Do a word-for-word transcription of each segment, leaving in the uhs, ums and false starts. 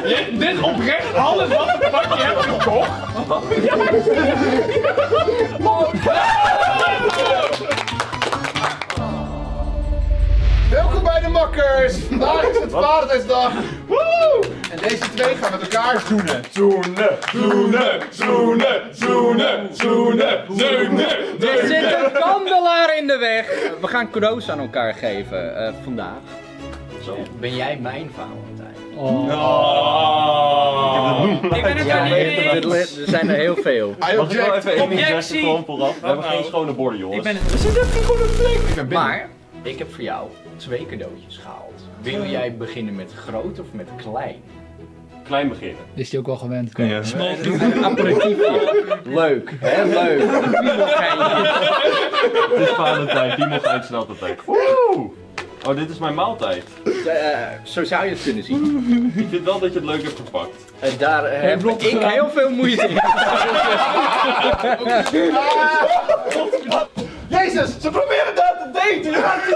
Je, dit oprecht alles wat de fuck je hebt gekocht? Welkom bij de makkers! Vandaag is het Vaderdag! Woe! En deze twee gaan met elkaar zoenen. Zoenen, zoenen, zoenen, zoenen, zoenen, zoenen. Er zit een kandelaar in de weg. We gaan cadeaus aan elkaar geven uh, vandaag. Zo. Ben jij mijn Valentijn? Oh. Oh. Ik ben het er niet eens. Er zijn er heel veel. Mag ik wel even één ding zeggen gewoon vooraf? We hebben geen schone borden, jongens. Ik ben het. Er zit even gewoon een plek. Maar ik heb voor jou twee cadeautjes gehaald. Wil jij beginnen met groot of met klein? Klein beginnen. Is die ook wel gewend? Ja. Een aperitiefje. Leuk, hè? Leuk. Een piemelgeintje. Het is Valentijn, piemelgeintje is altijd leuk. Woe! Oh, dit is mijn maaltijd. Uh, zo zou je het kunnen zien. Ik vind wel dat je het leuk hebt gepakt. En daar uh, heb ik heel veel moeite in. Jezus, ze proberen dat te daten!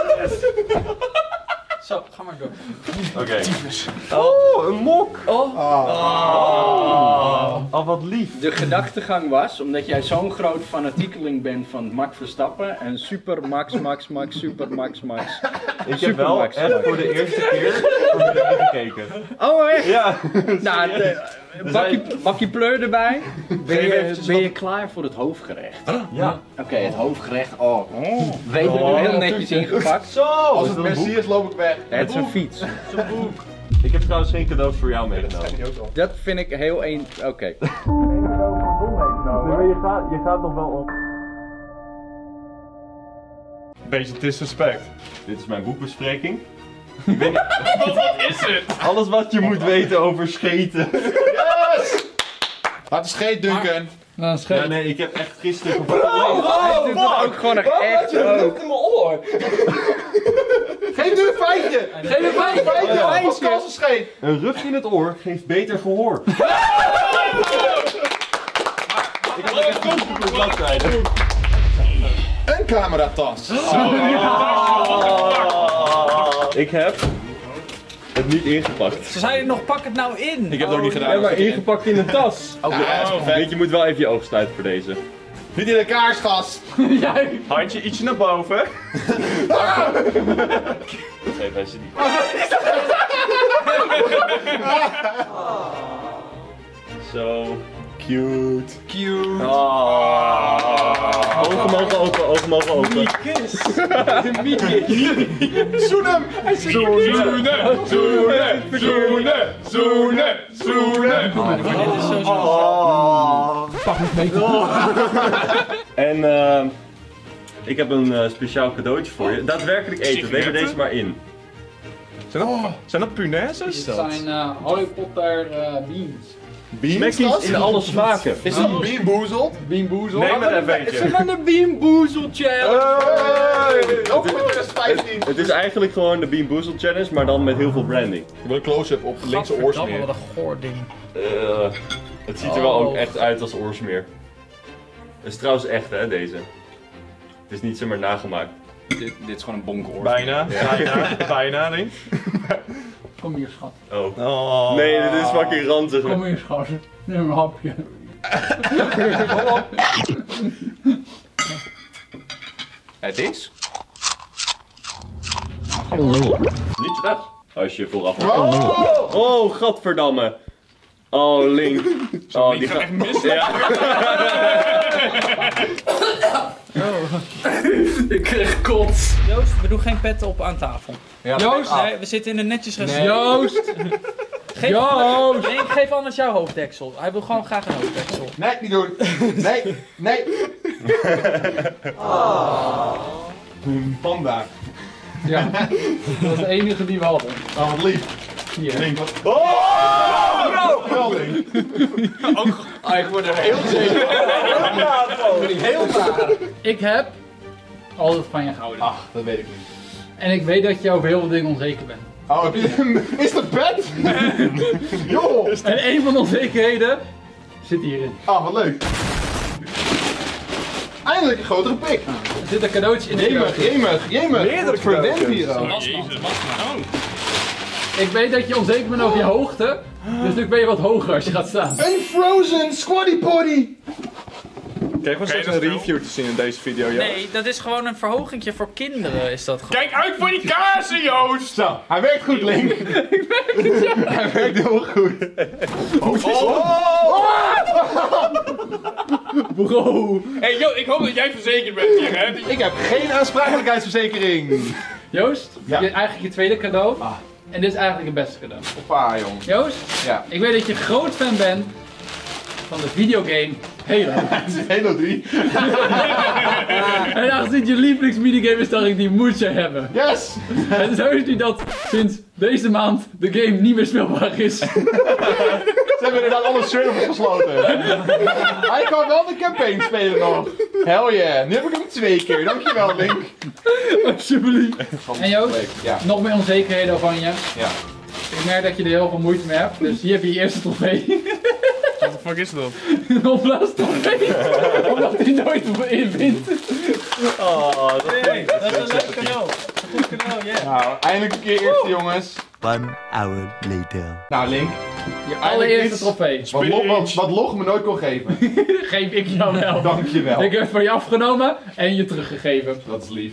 Zo, ga maar door. Oké. Okay. Oh, een mok! Oh. Oh. Oh, wat lief. De gedachtegang was, omdat jij zo'n groot fanatiekeling bent van Max Verstappen en Super Max, Max, Max, Super Max, Max. Ik Super heb wel Max, echt Max. voor de eerste keer naar de gekeken. Oh, echt? Ja. Nou, de, bakkie, bakkie pleur erbij. Ben je, ben je klaar voor het hoofdgerecht? Ja. Oké, okay, het hoofdgerecht. Oh, weet je, nu heel netjes ingepakt. Zo! Als het Messi is, loop ik weg. Het is een fiets. Zo'n boek. Ik heb trouwens geen cadeaus voor jou meegenomen. Dat vind ik heel een. Oké. Okay. Nee, maar je gaat, je gaat nog wel op. Beetje disrespect. Dit is mijn boekbespreking. Ik ben... Wat is het? Alles wat je moet weten over scheten. Yes! Laat de scheet dunken. Nou, scheet. Ja, nee, ik heb echt gisteren gevonden. Hij doet het ook gewoon nog echt ook. in mijn oor. Geen duur feitje. Geen duur feitje. feitje. Pascal zijn scheet. Een rug in het oor geeft beter gehoor. Ik had echt een super bladzijde. Een cameratas. Ik heb het niet ingepakt. Ze zeiden nog, pak het nou in! Ik heb het ook niet gedaan. Ja, maar ingepakt in een tas. Oh, ja, is perfect. Weet je, moet wel even je ogen sluiten voor deze. Niet in de kaarsgas. Handje ietsje naar boven. Geef hij ze niet. Zo. Cute. Cute. Oh. Ogen mogen open, ogen mogen open. Zoen hem. Zoenen, zoenen, zoenen, zoenen, zoenen. Pak het beter. En uh, ik heb een uh, speciaal cadeautje voor je. Daadwerkelijk eten, neem er deze maar in. Zijn dat, zijn dat punaises? Dit zijn uh, Harry Potter uh, beans. Smackies in alle smaken. Is dat beanboezeld? Beanboezel. Neem er even eentje. Van de Beanboozle Challenge. Ook in twintig vijftien. Het is eigenlijk gewoon de Bean Boozled Challenge, maar dan met heel veel branding. Ik wil een close-up op linkse oorsmeer. Wat een goor ding. Uh, het ziet er wel ook echt uit als oorsmeer. Het is trouwens echt, hè, deze. Het is niet zomaar nagemaakt. Dit, dit is gewoon een bonk oor. Bijna, bijna, bijna, denk. Kom hier, schat. Oh. Oh. Nee, dit is fucking ranzig. Kom hier, schat. Neem een hapje. Het is? Niet weg. Als je vooraf. Oh, oh gadverdamme. Oh, Link. Oh, die gaat echt missen. Ja. Ik kreeg kots. Joost, we doen geen petten op aan tafel. Ja, Joost, ah. nee, we zitten in een netjes Nee. restaurant. Joost! Geef, Joost! Nee, ik geef anders jouw hoofddeksel. Hij wil gewoon graag een hoofddeksel. Nee, niet doen. Nee, nee. Een panda. Ja, dat is de enige die we hadden. Oh, wat lief. Hier. Link, wat... Oh! Wel, Link. Ah, ik word er heel zeker. Heel naar. Ik heb altijd van je gehouden. Ach, dat weet ik niet. En ik weet dat je over heel veel dingen onzeker bent. Oh, heb je... Is dat bed? Joh! En een van de onzekerheden zit hierin. Ah, wat leuk. Eindelijk een grotere pik. Er zit een cadeautje in de Jemig, cadeautje. jemig, jemig. Meerdere Wat verwend cadeautjes. hier ook. Oh, jezus, wat nou? Ik weet dat je onzeker bent over je hoogte. Dus nu ben je wat hoger als je gaat staan. Een Frozen Squatty Potty! Kijk, gewoon straks een review te zien in deze video, ja. Nee, dat is gewoon een verhogingje voor kinderen, is dat gewoon. Kijk uit voor die kaarsen, Joost! Zo, hij werkt goed, Link. Hij werkt heel goed. Bro. Hey, Jo, ik hoop dat jij verzekerd bent hier, hè? Ik heb geen aansprakelijkheidsverzekering. Joost, Ja. je, eigenlijk je tweede cadeau. En dit is eigenlijk het beste cadeau. Hoppa, jong. Joost, Ja. ik weet dat je groot fan bent van de videogame Halo. Het is Halo drie. En aangezien je lievelingsminigame is, dacht ik, die moet je hebben. Yes! Het is heus niet dat sinds deze maand de game niet meer speelbaar is. Ze hebben inderdaad alle servers gesloten. Hij kan wel de campaign spelen nog. Hell yeah. Nu heb ik hem twee keer. Dankjewel, Link. Alsjeblieft. En Joost, Ja. nog meer onzekerheden van je. Ja. Ik merk dat je er heel veel moeite mee hebt, dus hier heb je je eerste trofee. Wat de fuck is dat? Een opblaastrofee. Omdat hij nooit wint. Oh, dat Nee, dat is een leuk cadeau. Een goed cadeau, ja. Nou, eindelijk een keer eerste, jongens. One hour later. Nou, Link. Je allereerste iets trofee. Wat, Lo- wat, wat Log me nooit kon geven. Geef ik jou wel. Dankjewel. Ik heb het van je afgenomen en je teruggegeven. Dat is lief.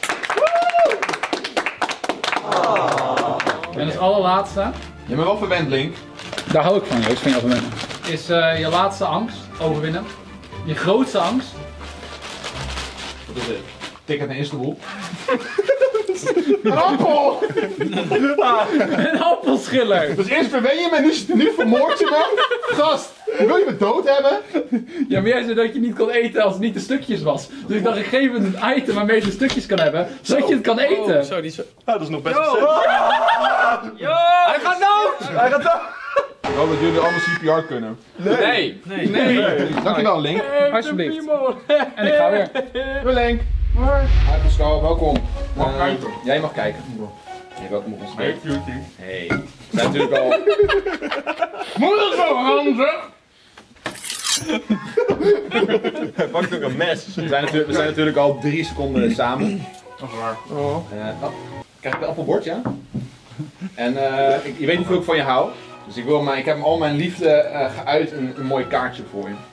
En als allerlaatste, Je bent wel verwend, Link. daar hou ik van, Joost, van je overwinnen. Is uh, je laatste angst overwinnen. Je grootste angst. Wat is dit? Ticket naar Istanbul. Een appel! Een appelschiller. Dus eerst verwen je me, nu, nu vermoord je me. Gast, wil je me dood hebben? Ja, maar jij zei dat je niet kon eten als het niet de stukjes was. Dus ik dacht, ik geef hem een item waarmee je de stukjes kan hebben, zodat je het kan eten. Oh, zo, die is... Ah, dat is nog best Yo! wel Yo! Hij gaat dood! Hij gaat dood! Ik hoop dat jullie allemaal C P R kunnen. Nee. Nee. Nee. Dankjewel, Link. Alsjeblieft. En ik ga weer. Doei, Link. Hi Pascal, welkom. Mag kijken. Jij mag kijken. Hey, welkom op ons Hey, spel. cutie. Hey. We zijn natuurlijk al... Moet het zo handig? Hij pakt ook een mes. We zijn, natuurlijk, we zijn natuurlijk al drie seconden samen. Dat is waar. Uh, oh, krijg ik een appelbord, ja? En uh, ik, je weet hoeveel ik van je hou. Dus ik, wil maar, ik heb al mijn liefde uh, geuit in een mooi kaartje voor je.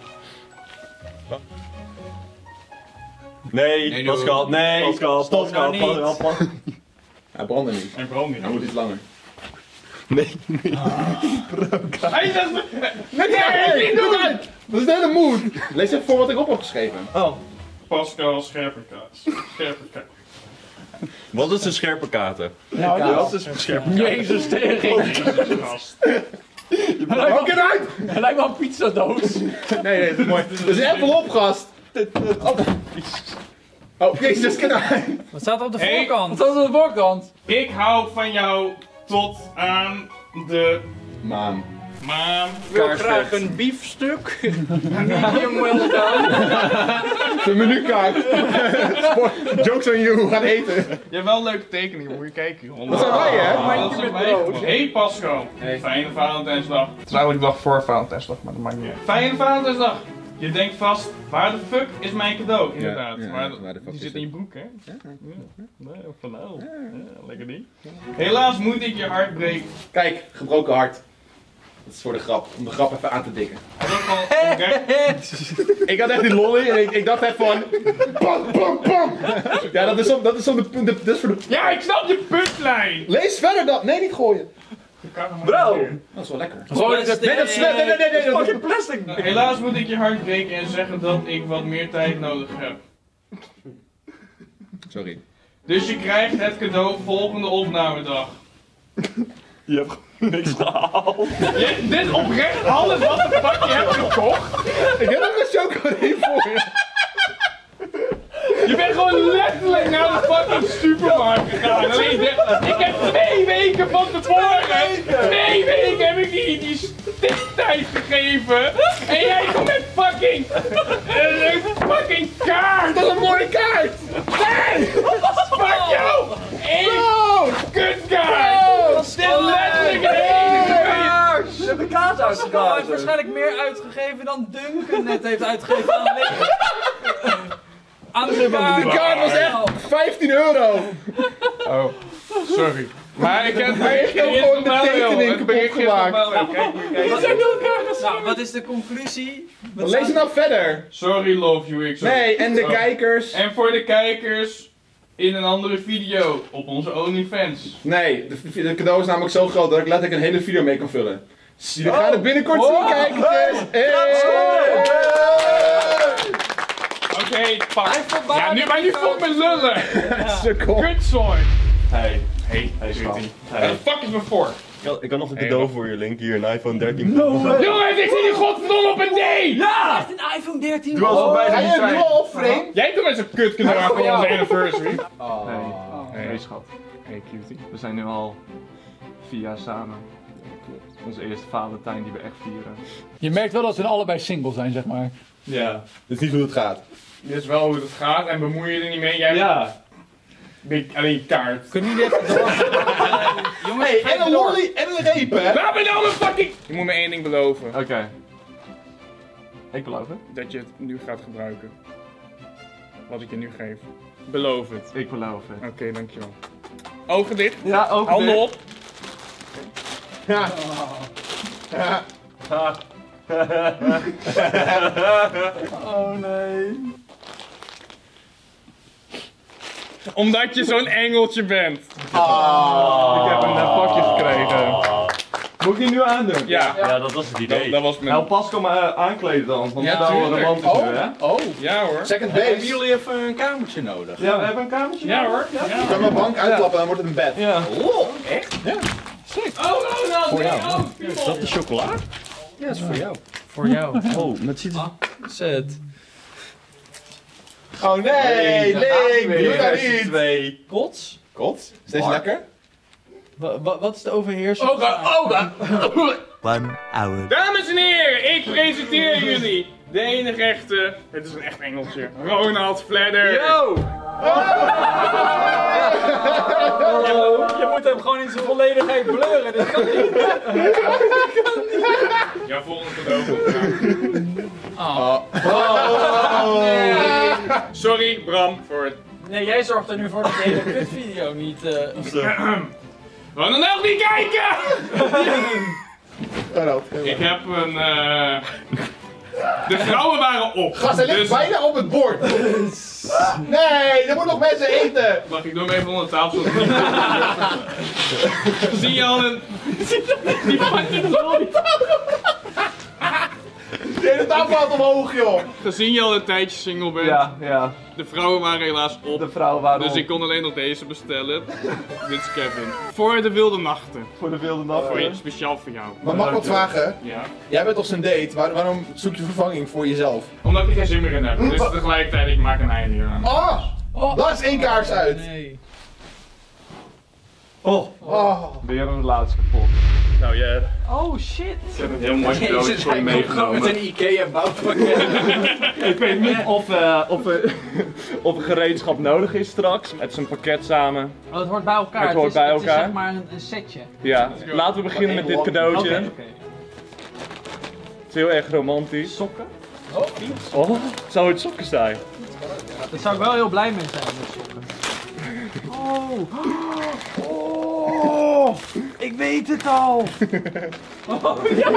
Nee, Nee, Pascal, doe- nee. Pascal, Stop, Pascal, Pascal, niet. Pascal. Hij brandt er niet. En vooral niet. Hij moet iets langer. Nee, nee. Hij zegt... Nee, Hey, niet doe doen! het! Dat is de hele moed! Lees even voor wat ik op heb geschreven. Oh, Pascal, scherpe kaas. Scherpe kaas. wat is een scherpe kater? Nou, dat is een scherpe kaas. Jezus, tegen. Gast. Oh, kijk uit! Het lijkt wel een pizzadoos. Nee, nee, dat is mooi. Dat is een envelop, gast! Oh, oh jezus, kijk uit! Wat staat er op de Hey. voorkant? Wat is aan de voorkant? Ik hou van jou tot aan de Maan. maan. Ik wil graag een biefstuk. Medium well done. De menukaart. Sport- Jokes on you, we gaan eten. Je hebt wel een leuke tekening, moet je kijken. joh. Dat zijn wij, hè? Dat zijn wij. Hey Pascal. Fijne Valentijnsdag. Het is eigenlijk de dag voor Valentijnsdag, maar dat maakt niet uit. Fijne Valentijnsdag. Je denkt vast, waar de fuck is mijn cadeau? Inderdaad. ja, maar waar de fuck die is zit in het? je broek, hè? Ja. Nee, van nou. Ja, lekker ding. Helaas moet ik je hart breken. Kijk, gebroken hart. Dat is voor de grap, om de grap even aan te dikken. Hij dacht van, oké. Ik had echt die lolly en ik, ik dacht echt van... Pam, pam, pam! Ja, dat is, om, dat is, om de, de, dat is voor de... Ja, ik snap je puntlijn. Lees verder dan! Nee, niet gooien! Bro! Dat is wel lekker. Gewoon Nee, dat is... Nee, nee, nee, nee, nee, dat is... plastic! Nou, helaas moet ik je hart breken en zeggen dat ik wat meer tijd nodig heb. Sorry. Dus je krijgt het cadeau volgende opnamedag. Je hebt gewoon niks gehaald. Je, dit is oprecht alles wat de fuck je hebt gekocht. Ik heb nog een chocolade voor je. Je bent gewoon letterlijk naar de fucking supermarkt gegaan. Alleen de- ik heb twee weken van tevoren, twee weken heb ik die, die stiktijd gegeven. En jij komt met fucking, uh, een fucking kaart. Dat is een mooie kaart! Nee! Fuck jou! Eén kutkaart! Dit is letterlijk een hele Je hebt de kaas uitgegeven. Hij heeft waarschijnlijk meer uitgegeven dan Duncan net heeft uitgegeven aan Link. Aan de kaart. De kaart was echt vijftien euro! Oh, sorry. Maar ik heb Hij heeft ook gewoon de tekening kapot gemaakt. Kijk hier, kijk. Wat zijn elkaar Nou, wat is de conclusie? Wat Lees het nou verder. Sorry, Love You X. Nee, en de kijkers. En voor de kijkers in een andere video op onze OnlyFans. Nee, de, de cadeau is namelijk zo groot dat ik letterlijk een hele video mee kan vullen. Jullie gaan het binnenkort zien, kijkers. Hey. Oké, pak. Ja, nu, maar nu fuck met lullen. Sukkel. Kutzooi. Hey, Hey, hey schat. Wat Hey. de fuck is mijn vork? Ik had, ik had nog een Hey, cadeau wat? voor je, Link. Hier, een iPhone dertien. Jongens, ik zit hier godverdomme op een date! Ja! Echt een iPhone dertien. Doe alsof wij Ga er niet je nu zijn. al, Frank? Jij doet met zo'n kut cadeau voor onze anniversary. Hey, hey schat. Hey cutie. We zijn nu al vier jaar samen. Klopt. Onze eerste Valentijn die we echt vieren. Je merkt wel dat ze allebei single zijn, zeg maar. Ja. Dit is niet hoe het gaat. Dit is wel hoe het gaat en bemoei je er niet mee. Jij Ja. bent alleen kaart. Kunnen jullie even door? Jongens, Hey, ga en even een door. lolly en een reep, hè? Laat me nou mijn fucking... Je moet me één ding beloven. Oké. Ik beloof het. Dat je het nu gaat gebruiken. Wat ik je nu geef. Beloof het. Ik beloof het. Oké, dankjewel. Ogen dicht. Ja, ook Handen op. Ja. Ja. Oh nee. Omdat je zo'n engeltje bent. Ah. Ik heb een uh, pakje gekregen. Moet ik die nu aandoen? Ja. Ja, dat was het Dat, idee. dat was mijn... Nou, pas kan me uh, aankleden dan, want Ja, het is wel tuurlijk. romantisch nu, hè? Oh, Ja hoor. Second hebben base. jullie even een kamertje nodig? Ja, we hebben een kamertje. Ja hoor. Ja. Ik kan mijn bank uitklappen en dan wordt het een bed. Ja. Oh, echt? Oh, oh, nou, Voor nee, jou. oh, Is dat de chocola? Ja, dat is voor jou. Voor jou. Oh, met ziet er... Zet. Oh nee, nee, doe dat niet. twee. Kots? Kot, is deze lekker? Wa- wa- Wat is de overheersing? Oh, oh, oh. One hour. Dames en heren, ik presenteer jullie de enige echte, het is een echt engeltje, Ronald Fledder. Yo! Hallo. Je moet hem gewoon in zijn volledigheid blurren, dit kan niet. Ja, volgende cadeau komt eraan. Oh. Nee. Sorry Bram voor het... Nee, jij zorgt er nu voor dat de hele kutvideo niet... eh We gaan nog niet kijken! Ronald. Ik heb een... eh De vrouwen waren op. Gast, hij ligt Dus- bijna op het bord. Nee, er moeten nog mensen eten. Wacht, ik doe hem even onder de tafel. Zie je al een... Die fucking lol. De hele tafel gaat omhoog, joh. Gezien je al een tijdje single bent, Ja, ja. de vrouwen waren helaas op. De vrouwen waren Dus op ik kon alleen nog deze bestellen. Dit is Kevin. Voor de wilde nachten. voor de wilde Voor je, nacht. speciaal voor jou. Maar mag ik wat vragen? Ja. Jij bent toch zijn date, Waar- waarom zoek je vervanging voor jezelf? Omdat ik er geen zin meer in heb. Dus tegelijkertijd, ik maak een einde hier aan. Ah! Dat is één kaars uit. Nee. Oh. Weer een relatie kapot. Nou ja, Oh shit. ik heb een heel mooi cadeautje voor je Met meegenomen. een Ikea bouwpakket. Ik weet niet of, uh, of, uh, of een gereedschap nodig is straks. Het is een pakket samen. Oh, het hoort bij elkaar. Het hoort is, bij Het is elkaar. zeg maar een, een setje. Ja, laten we beginnen met dit cadeautje. Oké, oké. Het is heel erg romantisch. Sokken? Oh, zou het sokken zijn? Daar zou ik wel heel blij mee zijn met sokken. Oh. Oh. Ik weet het al. Oh, ja.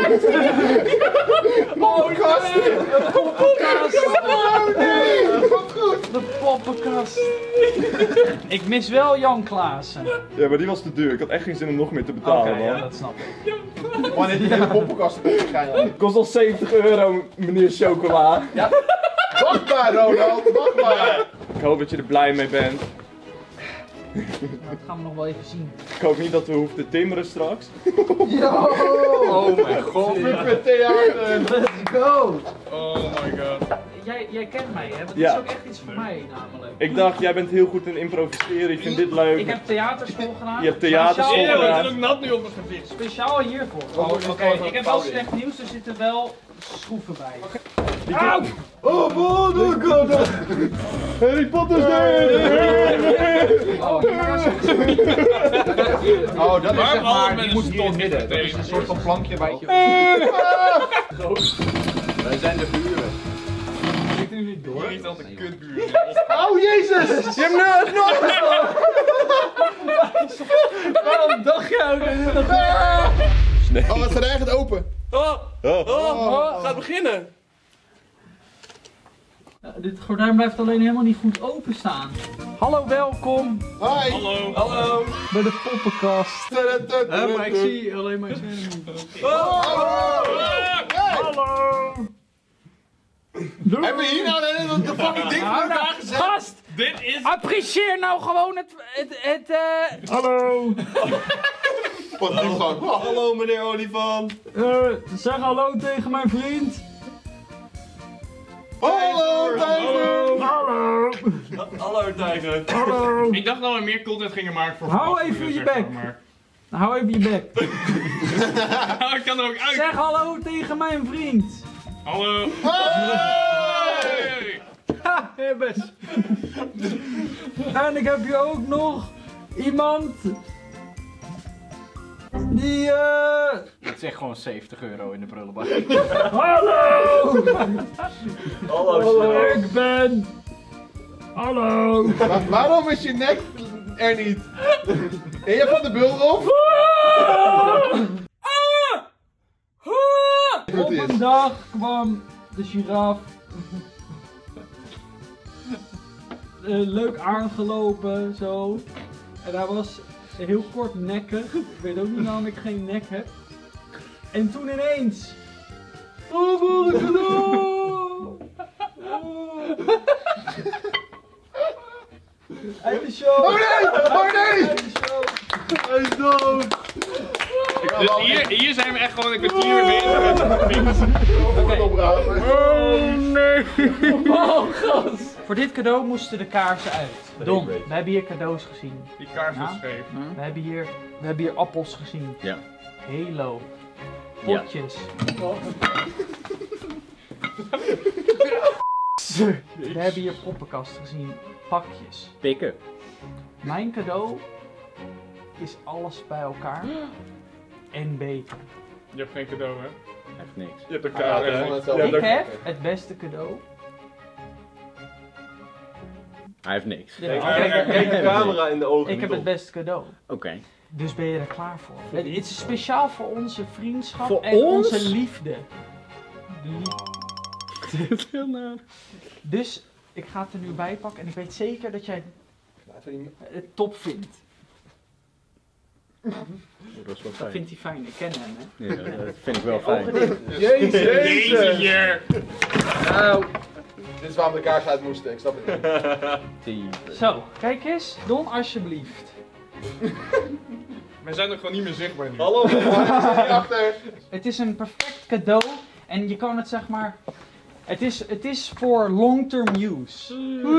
Oh, gast. De poppenkast. Oh, nee. Wat goed. De poppenkast. Ik mis wel Jan Klaassen. Ja, maar die was te duur. Ik had echt geen zin om nog meer te betalen, Oké, ja, man. dat snap ik. Wanneer die hele poppenkast opgegaan. Het kost al zeventig euro, meneer Chocola. Wacht maar, Ronald, wacht maar. Ik hoop dat je er blij mee bent. Nou, dat gaan we nog wel even zien. Ik hoop niet dat we hoeven te timmeren straks. Oh mijn god, super theater. Let's go. Oh my god. Jij, jij kent mij, hè? Dat Ja. is ook echt iets voor mij, namelijk. Ik dacht, jij bent heel goed in improviseren. Je vindt dit leuk. Ik heb theaterschool gedaan. Je hebt theaterschool Speciaal- gedaan. Het is ook nat nu op mijn gezicht. Speciaal hiervoor. Oh, Oké, wat was ik heb het? wel slecht nieuws, er zitten wel schroeven bij. Oh, oh, oh, god. Harry Potter is er! Oh, Oh, dat is Waarom zeg maar, alles met die een moet hier in het stok midden. Dat is tegen? een soort van plankje waar je... Wij zijn de buren. het nu niet door. Hier is altijd een kutbuur. Oh jezus! Je hebt nu het nog! Waarom dacht je ook dat dit nog... Oh, het gordijn gaat open. Oh, oh, oh, gaat beginnen. Ja, dit gordijn blijft alleen helemaal niet goed openstaan. Hallo, welkom Hi! Hallo. Hallo. bij de poppenkast. Ja, maar ik zie alleen maar zijn niet. Hallo! Hebben we hier nou de fucking ding voor elkaar gezet? Gast! Dit is... Apprecieer nou gewoon het... het, het eh... Hallo! Wat nu gewoon. Hallo meneer Olifant. Eh, zeg hallo tegen mijn vriend. Hallo, Tijger! Hallo! Hallo Tijger. Hallo! Ik dacht dat we meer content gingen maken voor Hou volwassenen, even je zeg bek. maar. Hou even je bek. Ik kan er ook uit. Zeg hallo tegen mijn vriend. Hallo. Hey! Ha, Hebbes. En ik heb hier ook nog iemand die eh... Ik zeg gewoon zeventig euro in de prullenbak. Hallo! Hallo. Ik ben... Hallo! Wa- waarom is je nek er niet? En je van de bul op? Op een dag kwam de giraf uh, leuk aangelopen, zo. En hij was heel kortnekkig. Ik weet ook niet waarom ik geen nek heb. En toen ineens... Oh, wat een cadeau! Oh. Einde show! Oh nee! Oh nee! Einde show! Hij is dood! Dus hier, hier zijn we echt gewoon een kwartier mee bezig met Oké. Oprapen. Oh nee! Oh, gast! Voor dit cadeau moesten de kaarsen uit. Don, we hebben hier cadeaus gezien. Die kaars was Ja? scheef. We hebben hier, we hebben hier appels gezien. Ja. Halo. Potjes. We hebben hier poppenkast gezien. Pakjes. Pikken. Mijn cadeau is alles bij elkaar. En beter. Je hebt geen cadeau, hè? Echt niks. Je hebt een Ja, kaart. dat is hè? gewoon hetzelfde. Ik heb het beste cadeau. Hij heeft niks. Ja, Kijk, kijk, kijk, kijk de camera in de ogen. ik heb niet het op. beste cadeau. Oké. Dus ben je er klaar voor? Het het is speciaal voor onze vriendschap Voor en ons? onze liefde. De liefde. Dus ik ga het er nu bij pakken en ik weet zeker dat jij het top vindt. Dat is wel Dat fijn. vindt hij fijn, ik ken hem hè. Ja, dat vind ik wel Ogen fijn. dicht. Jezus! Deze hier. Nou, dit is waarom de kaars uit moesten, ik snap het niet. Zo, kijk eens. Don, alsjeblieft. Wij zijn er gewoon niet meer zichtbaar nu. Hallo. Hierachter. Het is een perfect cadeau en je kan het zeg maar... Het is, het is voor long-term use.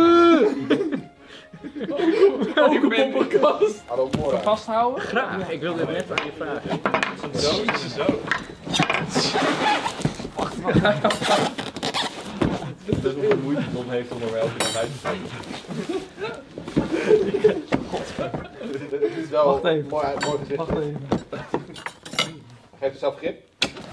Ook een poppenkast. Hallo, Mora. Vasthouden. Graag, ik wilde het net aan je vragen. Zo, zo. Dat is hoeveel moeite Don heeft om er wel even uit te zijn. Dit is wel Wacht even. mooi, mooi gezicht. Wacht even. Geef jezelf grip.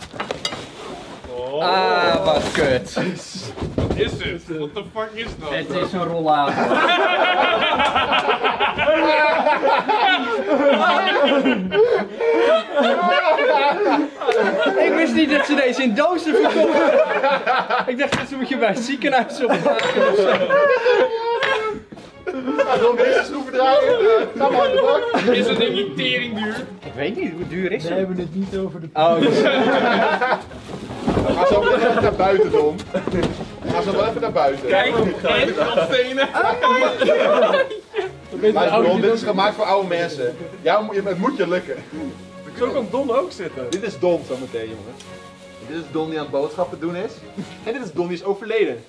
Oh. Ah, wat kut. Wat is het? What the fuck is dat? Het is een rollator. Ik wist niet dat ze deze in dozen verkopen. Ik dacht dat ze moet je bij het ziekenhuis opmaken of zo. Nou, dan deze schroeven draaien. Uh, ga maar aan de bak. Is dat ding niet tering duur? Ik weet niet, hoe duur is We het? hebben het niet over de... Oh, dus- Ga zo meteen even naar buiten, Dom. Ga zo wel even naar buiten. Kijk, en stenen. Luister, Don, dit is gemaakt voor oude mensen. Ja, het moet je lukken. Zo kan Don ook zitten. Dit is Don zometeen, jongen. Dit is Don die aan het boodschappen doen is. En dit is Don die is overleden.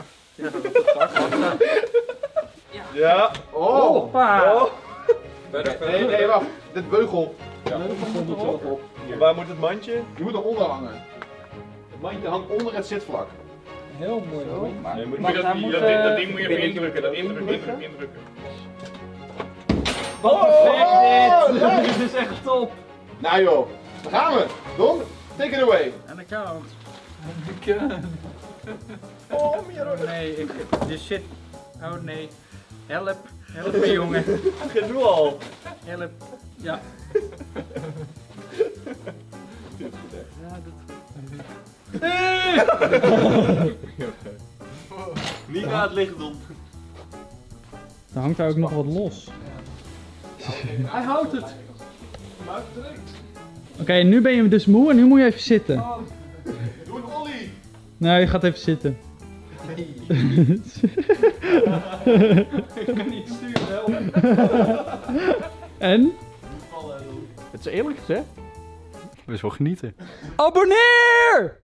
Ja. Oh! Hoppa. Oh. Nee, nee, wacht. Dit beugel. Waar moet het mandje? Die moet eronder hangen. Het mandje hangt onder het zitvlak. Heel mooi. Maar, Nee, moet Moet je maar dat, hij dat, moet... ding- eh, dat ding moet je even indrukken. Dat indrukken, indrukken, indrukken. Wat perfect dit! Dit is echt top. Nou joh, daar gaan we. Don, take it away. En de kant. Oh nee, ik, dit shit. Oh nee. Help. Help me, jongen. Genoeg al. Help. Ja. Niet naar het licht doen. Er hangt daar ook nog wat los. Hij houdt het. Oké, nu ben je dus moe en nu moet je even zitten. Doe een ollie! Nee, je gaat even zitten. Ik kan niet sturen, help. En? Het is eerlijk gezegd. Best wel genieten. Abonneer!